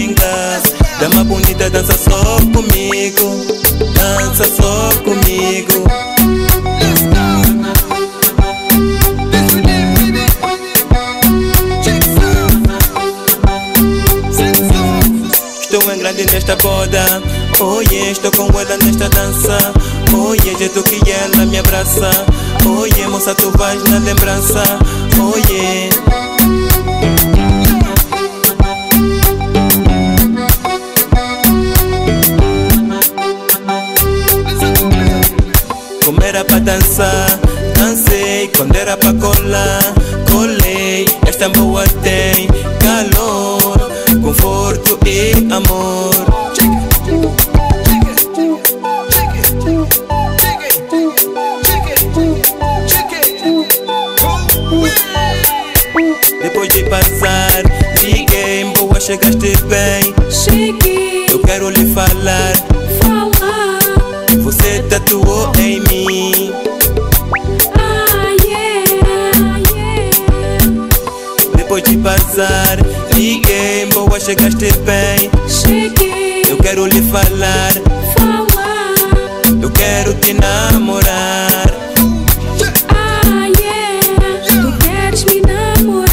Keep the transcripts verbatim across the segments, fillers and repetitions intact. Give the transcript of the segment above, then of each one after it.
swinga. Dama bonita, dança só comigo. Dança só comigo. Estou em grande nesta boda. Oh yeah, estou com ela nesta dança. Oh yeah, jeito que ela me abraça. Oh yeah, moça, tu vais na lembrança. Oh yeah. Como era pra dançar, dancei. Quando era pra colar, colei. Esta boa tem calor, conforto e amor. Depois de passar, liguei, boa, chegaste bem. Cheguei, eu quero lhe falar. falar. Você tatuou em mim. Ah, yeah, yeah. Depois de passar, liguei, boa, chegaste bem. Cheguei, eu quero lhe falar. falar. Eu quero te namorar. Ah, yeah, tu queres me namorar.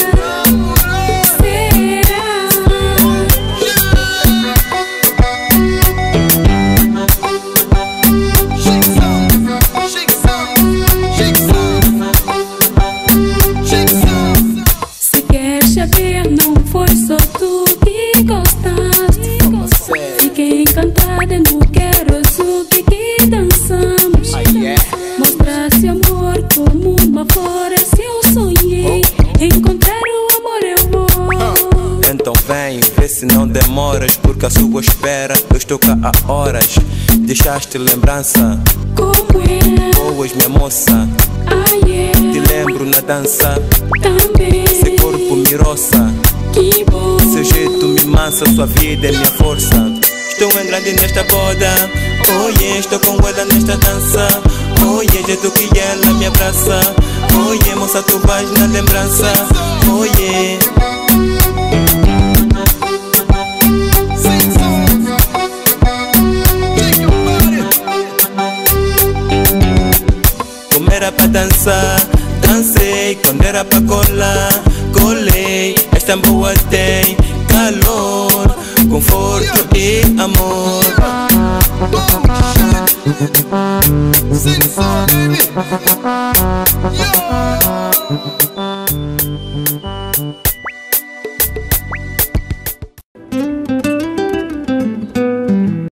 Se queres saber, não foi só tu que gostaste. Fiquei encantada no quero que que dançamos. Mostrasse amor como uma flor, se eu sonhei. Encontrar o amor eu vou. Então vem, vê se não demoras, porque a sua espera eu estou cá há horas. Deixaste lembrança, Como é? boas minha moça. Ah, yeah, Te lembro na dança, também. seu corpo me roça. Que bom. Seu jeito me mansa, sua vida é minha força. Estou em grande nesta boda. Oh yeah, estou com ela nesta dança. Oh yeah, jeito que ela me abraça. Oh yeah, moça, tu vais na lembrança. Oh yeah. Como era pra dançar, dancei. Quando era pra colar, colei. Esta boa tem calor, conforto e amor. Sing the song, baby. Yeah.